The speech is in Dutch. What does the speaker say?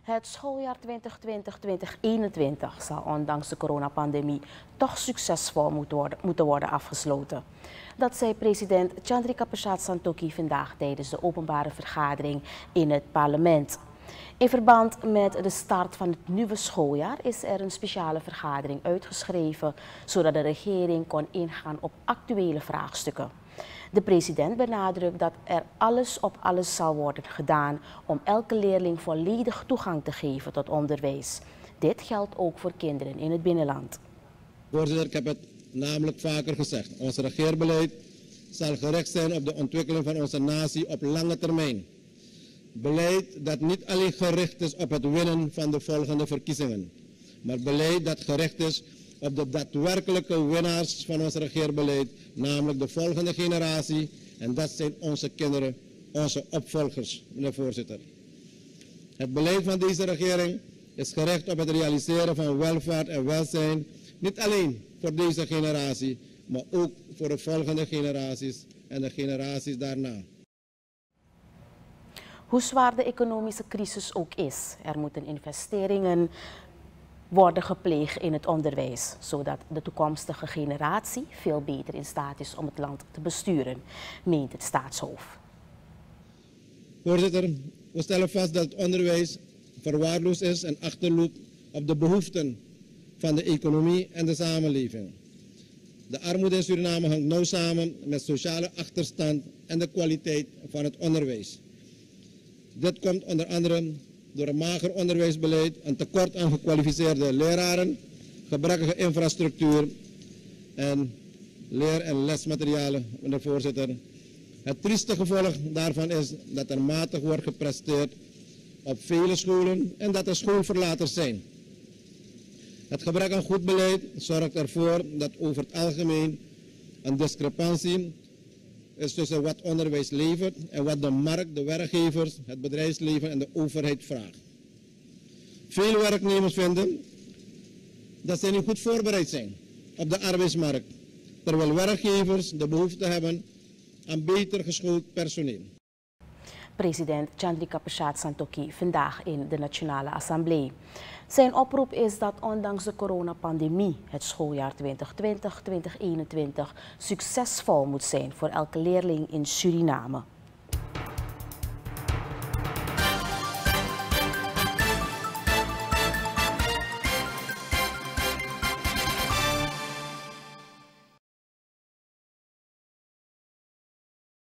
Het schooljaar 2020-2021 zal ondanks de coronapandemie toch succesvol moeten worden afgesloten. Dat zei president Chandrika Prasad Santokhi vandaag tijdens de openbare vergadering in het parlement. In verband met de start van het nieuwe schooljaar is er een speciale vergadering uitgeschreven, zodat de regering kon ingaan op actuele vraagstukken. De president benadrukt dat er alles op alles zal worden gedaan om elke leerling volledig toegang te geven tot onderwijs. Dit geldt ook voor kinderen in het binnenland. Voorzitter, ik heb het namelijk vaker gezegd. Ons regeerbeleid zal gericht zijn op de ontwikkeling van onze natie op lange termijn. Beleid dat niet alleen gericht is op het winnen van de volgende verkiezingen, maar beleid dat gericht is op de daadwerkelijke winnaars van ons regeerbeleid, namelijk de volgende generatie. En dat zijn onze kinderen, onze opvolgers, meneer voorzitter. Het beleid van deze regering is gericht op het realiseren van welvaart en welzijn, niet alleen voor deze generatie, maar ook voor de volgende generaties en de generaties daarna. Hoe zwaar de economische crisis ook is, er moeten investeringen worden gepleegd in het onderwijs, zodat de toekomstige generatie veel beter in staat is om het land te besturen, meent het staatshoofd. Voorzitter, we stellen vast dat het onderwijs verwaarloosd is en achterloopt op de behoeften van de economie en de samenleving. De armoede in Suriname hangt nauw samen met sociale achterstand en de kwaliteit van het onderwijs. Dit komt onder andere door een mager onderwijsbeleid, een tekort aan gekwalificeerde leraren, gebrekkige infrastructuur en leer- en lesmaterialen, meneer voorzitter. Het trieste gevolg daarvan is dat er matig wordt gepresteerd op vele scholen en dat er schoolverlaters zijn. Het gebrek aan goed beleid zorgt ervoor dat over het algemeen een discrepantie is tussen wat onderwijs levert en wat de markt, de werkgevers, het bedrijfsleven en de overheid vraagt. Veel werknemers vinden dat zij niet goed voorbereid zijn op de arbeidsmarkt, terwijl werkgevers de behoefte hebben aan beter geschoold personeel. President Chandrika Prasad Santokhi vandaag in de Nationale Assemblée. Zijn oproep is dat ondanks de coronapandemie het schooljaar 2020-2021 succesvol moet zijn voor elke leerling in Suriname.